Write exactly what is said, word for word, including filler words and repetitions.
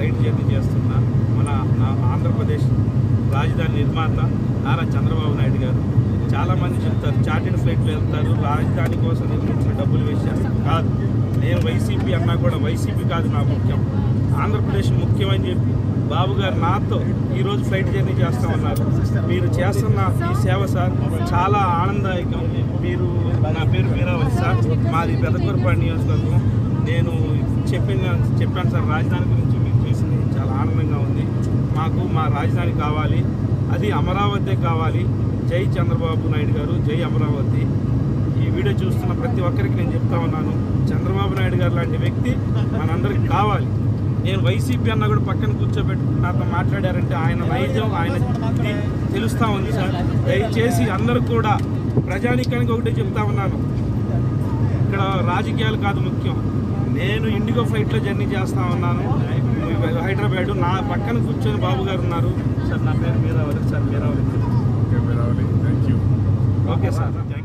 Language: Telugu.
ఫ్లైట్ జర్నీ చేస్తున్న మన ఆంధ్రప్రదేశ్ రాజధాని నిర్మాత నారా చంద్రబాబు నాయుడు గారు. చాలామంది చెప్తారు చార్టెడ్ ఫ్లైట్లు వెళ్తారు, రాజధాని కోసం నిర్మించిన డబ్బులు వేస్ట్ చేస్తారు. కాదు, నేను వైసీపీ అన్నా కూడా వైసీపీ కాదు నా ముఖ్యం, ఆంధ్రప్రదేశ్ ముఖ్యమని చెప్పి బాబు గారు నాతో ఈరోజు ఫ్లైట్ జర్నీ చేస్తామన్నారు. మీరు చేస్తున్న ఈ సేవ సార్ చాలా ఆనందదాయకం. మీరు నా పేరు మీరావతి సార్, మాది పెద్దకూరపాడు నియోజకవర్గం. నేను చెప్పిన చెప్పాను సార్, రాజధాని గురించి మీరు చేసింది చాలా ఆనందంగా ఉంది. మాకు మా రాజధాని కావాలి, అది అమరావతి కావాలి. జై చంద్రబాబు నాయుడు గారు, జై అమరావతి. ఈ వీడియో చూస్తున్న ప్రతి ఒక్కరికి నేను చెప్తా ఉన్నాను, చంద్రబాబు నాయుడు గారు లాంటి వ్యక్తి మనందరికి కావాలి. నేను వైసీపీ అన్న కూడా పక్కన కూర్చోబెట్టు నాతో మాట్లాడారంటే ఆయన నైజం ఆయన తెలుస్తూ ఉంది సార్. దయచేసి అందరూ కూడా ప్రజానీకానికి ఒకటే చెప్తా ఉన్నాను, ఇక్కడ రాజకీయాలు కాదు ముఖ్యం. నేను ఇండిగో ఫ్లైట్లో జర్నీ చేస్తూ ఉన్నాను హైదరాబాద్. నా పక్కన కూర్చొని బాబు గారు ఉన్నారు సార్. నా పేరు Meeravati sir. Meeravati. Okay sir, thank you. Okay sir, thank you.